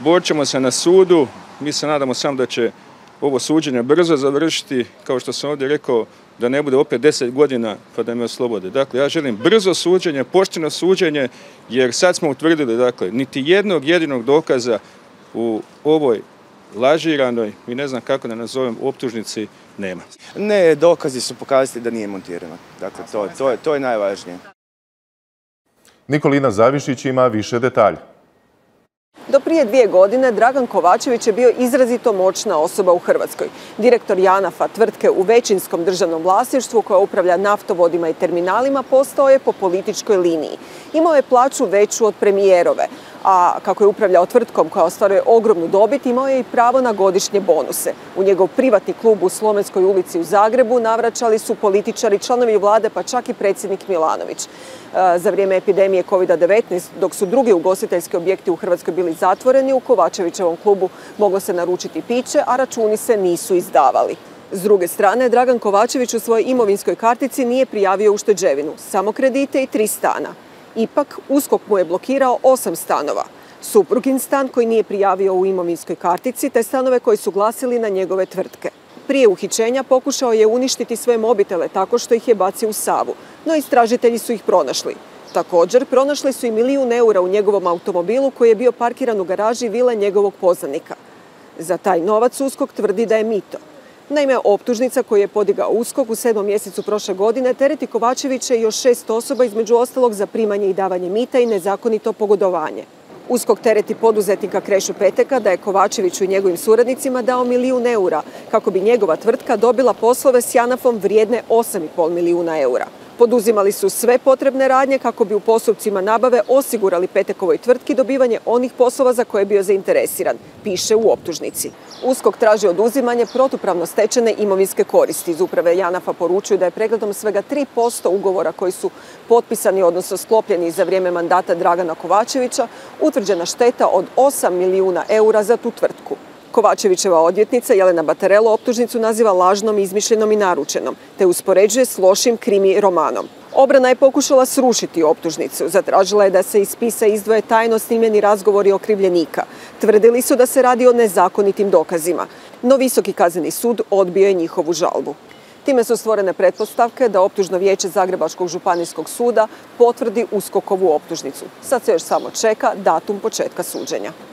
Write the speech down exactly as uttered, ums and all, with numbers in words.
borit ćemo se na sudu. Mi se nadamo samo da će ovo suđenje brzo završiti, kao što sam ovdje rekao, da ne bude opet deset godina pa da me oslobode. Dakle, ja želim brzo suđenje, pošteno suđenje, jer sad smo utvrdili, dakle, niti jednog jedinog dokaza u ovoj lažiranoj, i ne znam kako da nazovem, optužnici nema. Ne, dokazi su pokazali da nije montirano. Dakle, to, to, je, to je najvažnije. Nikolina Zavišić ima više detalja. Do prije dvije godine Dragan Kovačević je bio izrazito moćna osoba u Hrvatskoj. Direktor JANAF-a, tvrtke u većinskom državnom vlasništvu koja upravlja naftovodima i terminalima, postao je po političkoj liniji. Imao je plaću veću od premijerove, a kako je upravljao tvrtkom koja ostvaruje ogromnu dobit, imao je i pravo na godišnje bonuse. U njegov privatni klub u Slomenskoj ulici u Zagrebu navraćali su političari, članovi vlade, pa čak i predsjednik Milanović. Za vrijeme epidemije kovida devetnaest, dok su drugi ugostiteljski objekti u Hrvatskoj bili zatvoreni, u Kovačevićevom klubu moglo se naručiti piće, a računi se nisu izdavali. S druge strane, Dragan Kovačević u svojoj imovinskoj kartici nije prijavio ušteđevinu, samo kredite i tri stana. Ipak, USKOK mu je blokirao osam stanova. Suprugin stan koji nije prijavio u imovinskoj kartici, te stanove koji su glasili na njegove tvrtke. Prije uhićenja pokušao je uništiti svoje mobitele tako što ih je bacio u Savu, no istražitelji su ih pronašli. Također, pronašli su i milijun eura u njegovom automobilu koji je bio parkiran u garaži vile njegovog poznanika. Za taj novac USKOK tvrdi da je mito. Naime, optužnica koju je podigao USKOK u sedmom mjesecu prošle godine tereti Kovačevića i još šest osoba, između ostalog za primanje i davanje mita i nezakonito pogodovanje. USKOK tereti poduzetnika Krešu Peteka da je Kovačeviću i njegovim suradnicima dao milijun eura kako bi njegova tvrtka dobila poslove s JANAF-om vrijedne osam i pol milijuna eura. Poduzimali su sve potrebne radnje kako bi u postupcima nabave osigurali Petekovoj tvrtki dobivanje onih poslova za koje je bio zainteresiran, piše u optužnici. USKOK traži oduzimanje protupravno stečene imovinske koristi. Iz uprave JANAF-a poručuju da je pregledom svega tri posto ugovora koji su potpisani, odnosno sklopljeni za vrijeme mandata Dragana Kovačevića, utvrđena šteta od osam milijuna eura za tu tvrtku. Kovačevićeva odvjetnica Jelena Batarelo optužnicu naziva lažnom, izmišljenom i naručenom, te uspoređuje s lošim krimi romanom. Obrana je pokušala srušiti optužnicu. Zatražila je da se iz spisa izdvoje tajno snimljeni razgovori okrivljenika. Tvrdili su da se radi o nezakonitim dokazima, no Visoki kazneni sud odbio je njihovu žalbu. Time su stvorene pretpostavke da optužno vijeće Zagrebačkog županijskog suda potvrdi USKOK-ovu optužnicu. Sad se još samo čeka datum početka suđenja.